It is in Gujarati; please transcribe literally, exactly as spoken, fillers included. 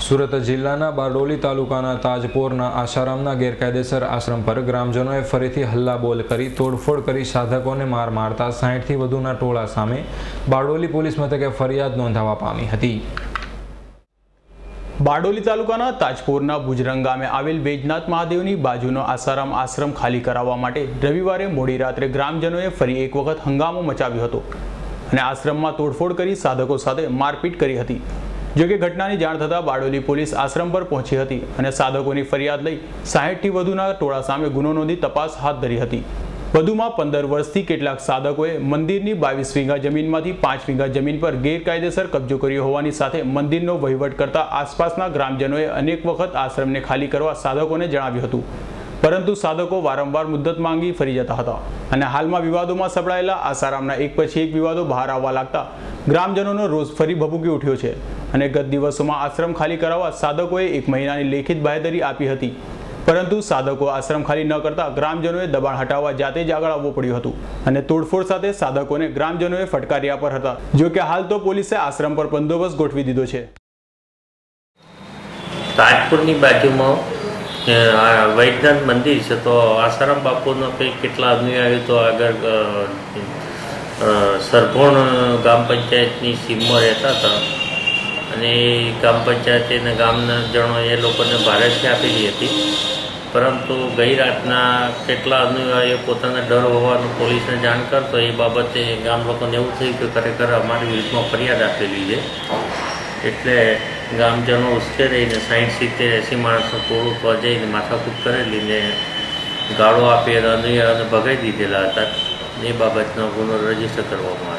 સુરત જિલ્લાના બારડોલી તાલુકાના તાજપોરના આશારામના ગેરકાયદેસર આશ્રમ પર ગ્રામજનોએ ફરીથી હલ્લાબોલ કરી તોડફોડ કરી સાધકોને માર મારતા સાઠથી વધુના ટોળા સામે બારડોલી પોલીસ મથકે ફરિયાદ નોંધાવા પામી હતી। બારડોલી તાલુકાના તાજપોરના ભુજરંગ ગામે આવેલ વૈજનાથ મહાદેવની બાજુનો આશારામ આશ્રમ ખાલી કરાવવા માટે રવિવારે મોડી રાત્રે ગ્રામજનોએ ફરી એક વખત હંગામો મચાવ્યો હતો અને આશ્રમમાં તોડફોડ કરી સાધકો સાથે મારપીટ કરી હતી। જો કે ઘટનાની જાણ થતાં બારડોલી પોલીસ આશ્રમ પર પહોંચી હતી અને સાધકોની ફરિયાદ લઈ સાઠથી વધુના ટોળા સામે ગુનો નોંધી તપાસ હાથ ધરી હતી। વધુમાં પંદર વર્ષથી કેટલાક સાધકોએ મંદિરની બાવીસ વીઘા જમીનમાંથી પાંચ વીઘા જમીન પર ગેરકાયદેસર કબજો કર્યો હોવાની સાથે મંદિરનો વહીવટ કરતા આસપાસના ગ્રામજનોએ અનેક વખત આશ્રમને ખાલી કરવા સાધકોને જણાવ્યું હતું, પરંતુ સાધકો વારંવાર મુદ્દત માંગી ફરી જતા હતા અને હાલમાં વિવાદોમાં સપડાયેલા આશારામના એક પછી એક વિવાદો બહાર આવવા લાગતા ગ્રામજનોનો રોષ ફરી ભભૂકી ઉઠ્યો છે અને ગત દિવસોમાં આશ્રમ ખાલી કરાવવા સાધકોએ એક મહિનાની લેખિત બાંહેધરી આપી હતી, પરંતુ સાધકો આશ્રમ ખાલી ન કરતા ગ્રામજનોએ દબાણ હટાવવા જાતે જ આગળ આવવું પડ્યું હતું અને તોડફોડ સાથે સાધકોને ગ્રામજનોએ ફટકાર્યા પર હતા। જો કે હાલ તો પોલીસે આશ્રમ પર બંદોબસ્ત ગોઠવી દીધો છે। તાજપુરની બાજુમાં વૈજનાથ મંદિર છે, તો આસારામ બાપુનો કંઈ કેટલા અનુયાયીઓ તો આગળ સરભોણ ગ્રામ પંચાયતની સીમમાં રહેતા હતા અને ગ્રામ પંચાયતના ગામના જણો એ લોકોને ભારેથી આપેલી હતી, પરંતુ ગઈ રાતના કેટલા અનુયાયીઓ પોતાના ડર હોવાનું પોલીસને જાણ કરતો એ બાબતે ગામ લોકોને એવું થયું કે ખરેખર અમારી વિરુદ્ધમાં ફરિયાદ આપેલી છે, એટલે ગામજનો ઉશ્કેરાઈને સાઠ સિત્તેર એંસી માણસનું ટોળું તો જઈને માથાકૂટ કરેલી ને ગાળો આપી અને અનુયાયીઓને ભગાઈ દીધેલા હતા। એ બાબતનો ગુનો રજીસ્ટર કરવામાં આવ્યો।